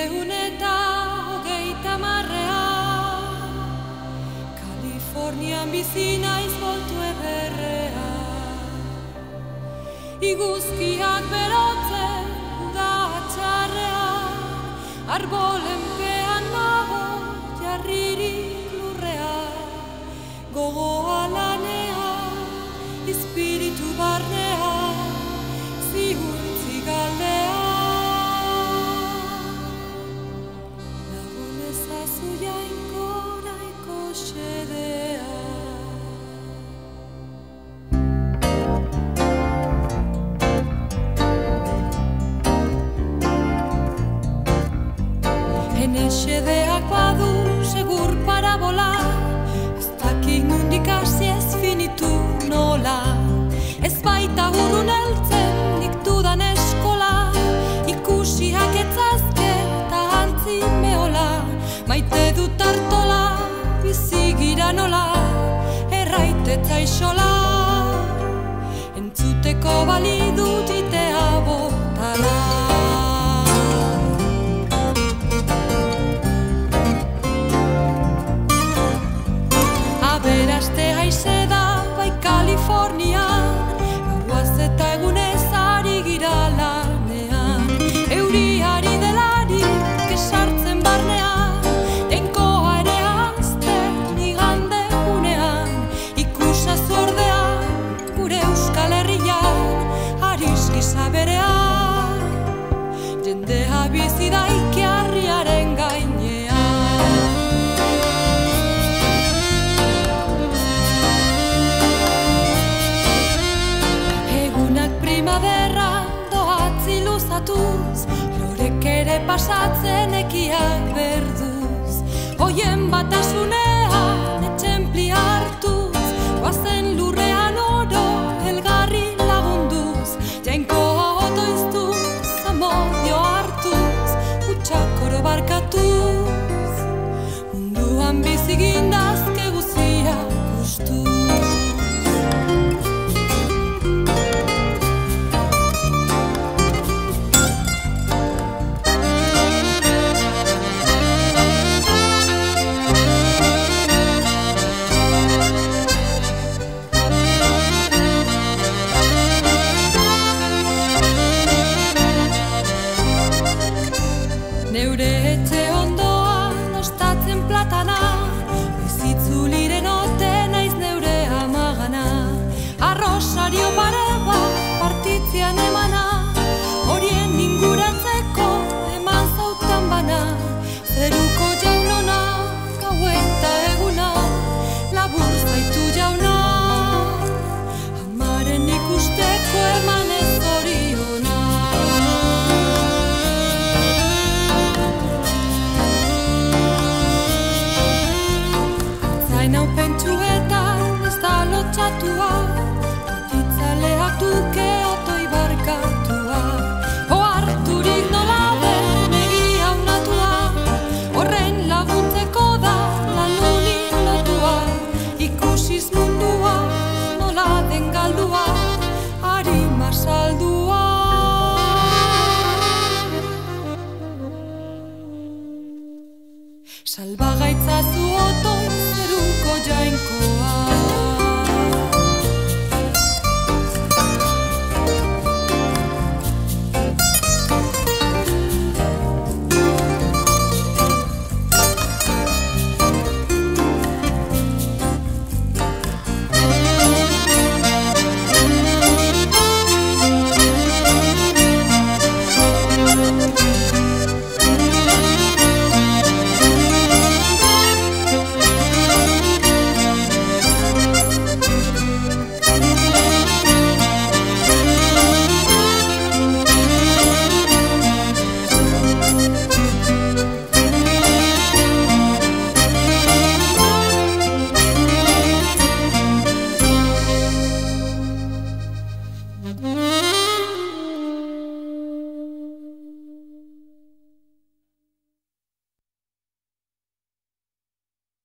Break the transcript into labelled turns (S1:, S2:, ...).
S1: 1930 Kalifornian bizi naiz voltu ederrea Iguzkiak berotzen da txarrean Arbolenpean nago jarririk lurrean Gogoa lanean, espiritu barnean Ziurtzi galdean Lagun ezazu jainkoraiko xedea Xedeak badu segur parabola Ez dakik nundik hasi ez finitu nola Ez baita urrun heltzen nik dudan eskola Ikusiak etzazke eta antzi mehola Maite dut artola bizigira nola Erraitetza isola Entzuteko bali dut itea botala Aberaste haize da bai Kalifornian Gauaz eta egunez ari gira lanean Euriari delarik esartzen barnean Tenkoa ere hazten igande gunean Ikusazu ordean gure Euskal Herrian Ariski saberean Jendea bizi da ikiarriaren gainean Lorek ere pasatzen ekiak berduz Hoien batasunean etxempli hartuz Goazen lurrean oro elgarri lagunduz Jainkoa otoiztuz, amodio hartuz Utsak oro barkatuz Munduan bizigindazke guzia gustuz Neure etxe ondoan ostatzen platana Bizitzuliren ote naiz neure amagana Arrosario pare bat partitzean emana Horien inguratzeko eman zautan bana Zeruko jaunona, gau eta eguna Labur zaitu jauna Amaren ikusteko eman ez horiona Nau pentsuetan ez da lotxatua Titzaleak duke otoi barkatua Oarturik nola den egia unatua Horren laguntzeko da lanunin lotua Ikusiz mundua nola den galdua Arima saldua Salbagaitzazu otoi zeruko jainkoa